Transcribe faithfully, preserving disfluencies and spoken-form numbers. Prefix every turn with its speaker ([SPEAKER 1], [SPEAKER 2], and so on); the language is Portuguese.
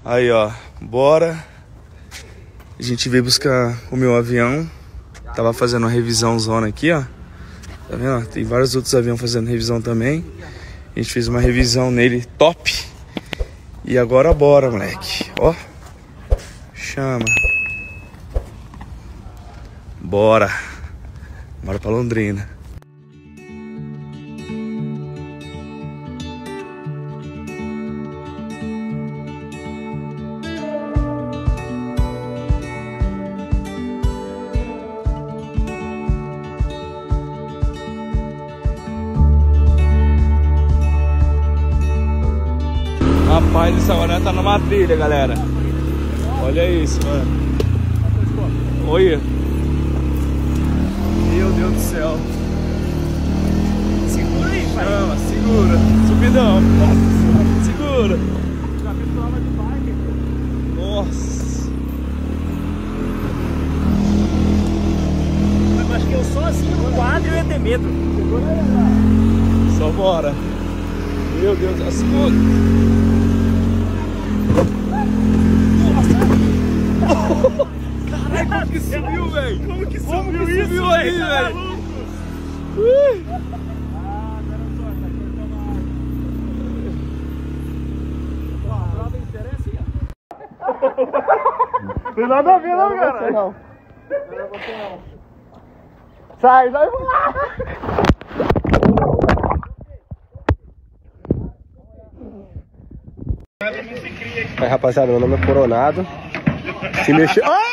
[SPEAKER 1] Aí, ó, bora. A gente veio buscar o meu avião. Tava fazendo uma revisão zona aqui, ó. Tá vendo? Tem vários outros aviões fazendo revisão também. A gente fez uma revisão nele top. E agora bora, moleque. Ó. Chama. Bora. Bora pra Londrina. Rapaz, essa hora tá numa trilha, galera. Olha isso, mano. Olha. Meu Deus do céu.
[SPEAKER 2] Segura aí, pai.
[SPEAKER 1] Chama, segura. Subidão. Segura.
[SPEAKER 2] Já fiz prova de bike.
[SPEAKER 1] Nossa.
[SPEAKER 2] Eu acho que eu sozinho no quadro eu ia ter medo. Segura aí, galera.
[SPEAKER 1] Só bora. Meu Deus, a segura. Caralho, como que subiu, velho?
[SPEAKER 2] Como que subiu,
[SPEAKER 1] Como que
[SPEAKER 2] isso?
[SPEAKER 1] subiu aí, velho?
[SPEAKER 2] Tá
[SPEAKER 1] Uh.
[SPEAKER 2] Ah, agora só, tá cortando a água. Ó, a prova inteira é assim, ó.
[SPEAKER 1] Tem nada a ver, não, cara.
[SPEAKER 2] Não. Não. Sai, sai.
[SPEAKER 3] Aí, rapaziada, meu nome é Coronado. Se mexer. Ah!